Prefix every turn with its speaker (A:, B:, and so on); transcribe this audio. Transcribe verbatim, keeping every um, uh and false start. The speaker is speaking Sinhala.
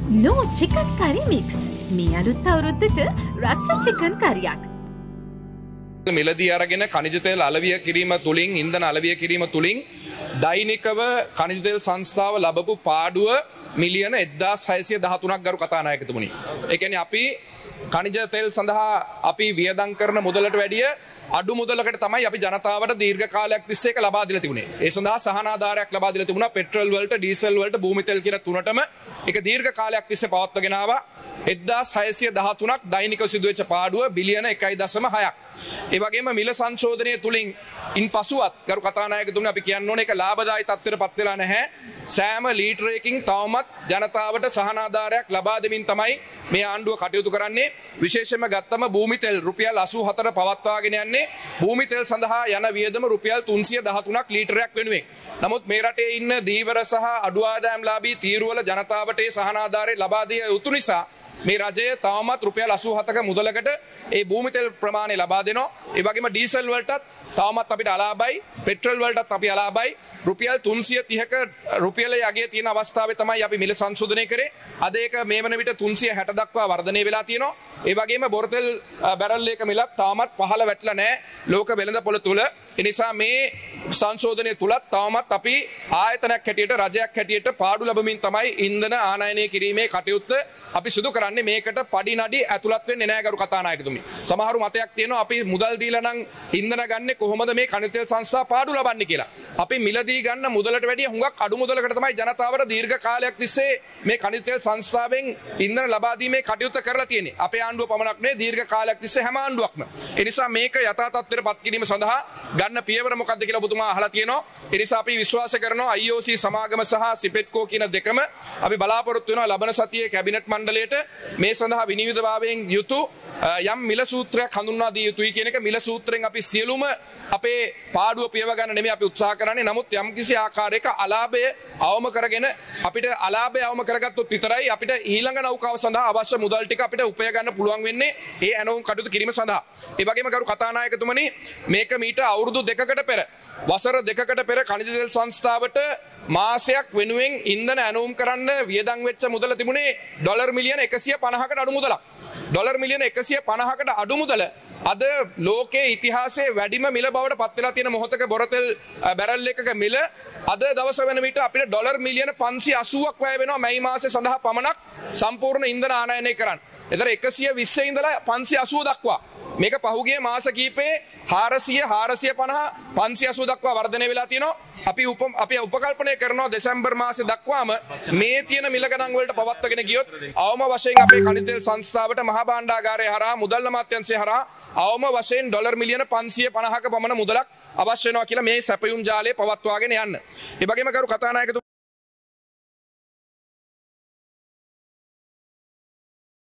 A: No chicken curry mix. මේ අලුත් අවුරුද්දට රස chicken කරියක්.
B: මිලදී අරගෙන ඛනිජ තෙල් අලවිය කිරීම තුලින් ඉන්ධන අලවිය කිරීම තුලින් දෛනිකව ඛනිජ තෙල් සංස්ථාව ලැබපු පාඩුව මිලියන එක්දාස් හයසිය දහතුනක් ගරු කතානායකතුමනි. ඒ කියන්නේ අපි ඛනිජ තෙල් සඳහා අපි වියදම් කරන මුදලට වැඩිය අඩු මුදලකට තමයි අපි ජනතාවට දීර්ඝ කාලයක් තිස්සේ ඒක ලබා දීලා තිබුණේ. ඒ සඳහා සහනාධාරයක් ලබා දීලා තිබුණා පෙට්‍රල් වලට, ඩීසල් වලට, භූමි තෙල් කියන තුනටම ඒක දීර්ඝ කාලයක් තිස්සේ පවත්වාගෙන ආවා. එක්දාස් හයසිය දහතුනක් දෛනිකව සිදුවෙච්ච පාඩුව බිලියන එකයි දශම හයක්. ඒ වගේම මිල සංශෝධනය තුලින් ඉන් පසුවත් ගරු කතානායකතුමනි අපි කියන්න ඕනේ ඒක ලාභදායී තත්ත්වයට පත් වෙලා නැහැ. සෑම ලීටරයකින් තවමත් ජනතාවට සහනාධාරයක් ලබා දෙමින් තමයි මේ ආණ්ඩුව කටයුතු කරන්නේ. විශේෂයෙන්ම ගත්තම භූමි තෙල් රුපියල් අසූ හතර පවත්වාගෙන යන්නේ භූමි තෙල් සඳහා යන වියදම රුපියල් තුන්සිය දහතුනක් ලීටරයක් වෙනුවෙන්. නමුත් මේ රටේ ඉන්න දීවර සහ අඩු ආදායම්ලාභී තීරුවල ජනතාවට ඒ සහනාධාරය ලබා දිය යුතු නිසා මේ රජය තවමත් රුපියල් අසූ හතක මුදලකට ඒ භූමි තෙල් ප්‍රමාණය ලබා දෙනවා. ඒ වගේම ඩීසල් වලටත් තවමත් අපිට අලාභයි, පෙට්‍රල් වලටත් අපි අලාභයි. රුපියල් තුන්සිය තිහක රුපියලේ යගේ තියෙන අවස්ථාවේ තමයි අපි මිල සංශෝධනය කරේ. අද ඒක මේ වන විට තුන්සිය හැට දක්වා වර්ධනය වෙලා තියෙනවා. ඒ වගේම බොරතෙල් බැරල් එක මිලත් තාමත් පහළ වැටලා නැහැ ලෝක වෙළඳ පොළ තුල. ඒ නිසා මේ සංශෝධනය තුලත් තවමත් අපි ආයතනයක් හැටියට, රජයක් හැටියට පාඩු ලැබමින් තමයි ඉන්ධන ආනයනය කිරීමේ කටයුත්ත අපි සිදු කරන්නේ. මේකට පඩි නඩි ඇතුළත් වෙන්නේ නැහැ ගරු කතානායකතුමනි. සමහරු මතයක් තියෙනවා අපි මුදල් දීලා නම් ඉන්ධන ගන්න කොහොමද මේ ඛනිජ තෙල් සංස්ථා පාඩු ලබන්නේ කියලා. අපි මිලදී ගන්න මුදලට වැඩිය හුඟක් අඩු මුදලකට තමයි ජනතාවට දීර්ඝ කාලයක් තිස්සේ මේ ඛනිජ තෙල් සංස්ථාවෙන් ඉන්ධන ලබා දීමේ කටයුත්ත කරලා තියෙන්නේ. අපේ ආණ්ඩුව පමණක් නෙවෙයි දීර්ඝ කාලයක් තිස්සේ හැම ආණ්ඩුවක්ම. ඒ නිසා මේක යථා තත්ත්වයට පත් කිරීම සඳහා ගන්න පියවර මොකක්ද කියලා ඔබතුමා අහලා තියෙනවා. ඒ නිසා අපි විශ්වාස කරනවා I O C සමාගම සහ සිපෙට්කෝ කියන දෙකම අපි බලාපොරොත්තු වෙනවා ලබන සතියේ කැබිනට් මණ්ඩලයට මේ සඳහා විනිවිදභාවයෙන් යුතු යම් මිල සූත්‍රයක් හඳුන්වා දී යුතුයි කියන එක. මිල සූත්‍රයෙන් අපි සියලුම අපේ පාඩුව පියව ගන්න නෙමෙයි අපි උත්සාහ කරන්නේ. නමුත් යම් කිසි ආකාරයක අලාභය අවම කරගෙන අපිට අලාභය අවම කරගත්තොත් විතරයි අපිට ඊළඟ නෞකාව සඳහා අවශ්‍ය මුදල් ටික අපිට උපය ගන්න පුළුවන් වෙන්නේ ඒ ඇනවුම් කටයුතු කිරීම සඳහා. ඒ වගේම ගරු කතානායකතුමනි මේක මීට අවුරුදු දෙකකට පෙර වසර දෙකකට පෙර ඛනිජ තෙල් සංස්ථාවට මාසයක් වෙනුවෙන් ඉන්ධන ඇනවුම් කරන්න වියදම් වෙච්ච මුදල තිබුණේ ඩොලර් මිලියන එකසිය පනහකට අඩු මුදලක්. ඩොලර් මිලියන එකසිය පනහකට අඩු මුදල අද ලෝකයේ ඉතිහාසයේ වැඩිම මිල බවට පත් වෙලා තියෙන මොහොතක බොරතෙල් බැරල් එකක මිල අද දවස වෙන විට අපිට ඩොලර් මිලියන පන්සිය අසූවක් වැය වෙනවා මැයි මාසේ සඳහා පමණක් සම්පූර්ණ ඉන්ධන ආනයනය කරන්න. ඒතර එකසිය විස්ස ඉඳලා පන්සිය අසූ දක්වා මේක පහුගිය මාස කීපේ හාරසිය හාරසිය පනහ පන්සිය අසූ දක්වා වර්ධනය වෙලා තියෙනවා. අපි උප අපි උපකල්පනය කරනවා දෙසැම්බර් මාසේ දක්වාම මේ තියෙන මිල ගණන් වලට පවත්වාගෙන ගියොත් අවම වශයෙන් අපේ ඛනිජ තෙල් සංස්ථාවට මහා භාණ්ඩාගාරය හරහා මුදල් අමාත්‍යාංශය හරහා අවම වශයෙන් ඩොලර් මිලියන පන්සිය පනහක පමණ මුදලක් අවශ්‍ය වෙනවා කියලා මේ සැපයුම් ජාලය පවත්වාගෙන යන්න. ඒ වගේම කරු කතානායකතුමා